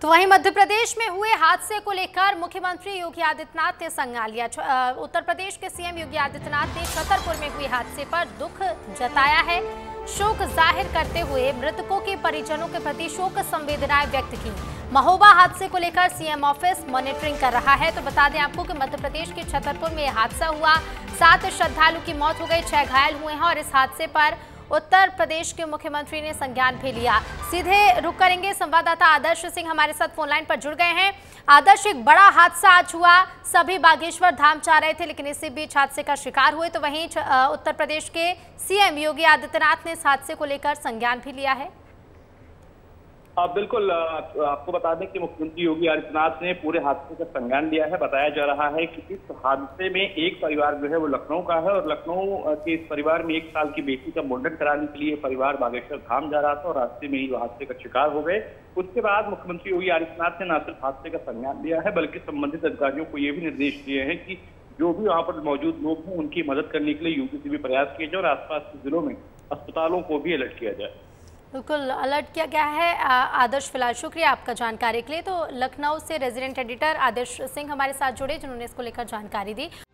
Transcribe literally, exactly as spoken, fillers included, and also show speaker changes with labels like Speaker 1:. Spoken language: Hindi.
Speaker 1: तो वहीं मध्य प्रदेश में हुए हादसे को लेकर मुख्यमंत्री योगी आदित्यनाथ ने संज्ञान लिया। उत्तर प्रदेश के सीएम योगी आदित्यनाथ ने छतरपुर में हुए हादसे पर दुख जताया है। शोक जाहिर करते हुए मृतकों के परिजनों के प्रति शोक संवेदनाएं व्यक्त की। महोबा हादसे को लेकर सीएम ऑफिस मॉनिटरिंग कर रहा है। तो बता दें आपको कि मध्य प्रदेश के छतरपुर में हादसा हुआ, सात श्रद्धालु की मौत हो गई, छह घायल हुए हैं और इस हादसे पर उत्तर प्रदेश के मुख्यमंत्री ने संज्ञान भी लिया। सीधे रुक करेंगे, संवाददाता आदर्श सिंह हमारे साथ फोन लाइन पर जुड़ गए हैं। आदर्श, एक बड़ा हादसा आज हुआ, सभी बागेश्वर धाम जा रहे थे लेकिन इसी बीच हादसे का शिकार हुए। तो वहीं उत्तर प्रदेश के सीएम योगी आदित्यनाथ ने इस हादसे को लेकर संज्ञान भी लिया है।
Speaker 2: आप बिल्कुल आपको बता दें कि मुख्यमंत्री योगी आदित्यनाथ ने पूरे हादसे का संज्ञान लिया है। बताया जा रहा है कि इस हादसे में एक परिवार जो है वो लखनऊ का है और लखनऊ के इस परिवार में एक साल की बेटी का मुंडन कराने के लिए परिवार बागेश्वर धाम जा रहा था और रास्ते में ही वो हादसे का शिकार हो गए। उसके बाद मुख्यमंत्री योगी आदित्यनाथ ने न सिर्फ हादसे का संज्ञान लिया है बल्कि संबंधित अधिकारियों को ये भी निर्देश दिए हैं कि जो भी वहां पर मौजूद लोग हैं उनकी मदद करने के लिए यूपी से भी प्रयास किए जाए और आसपास के जिलों में अस्पतालों को भी अलर्ट किया जाए।
Speaker 1: बिल्कुल अलर्ट किया गया है। आदर्श, फिलहाल शुक्रिया आपका जानकारी के लिए। तो लखनऊ से रेजिडेंट एडिटर आदर्श सिंह हमारे साथ जुड़े जिन्होंने इसको लेकर जानकारी दी।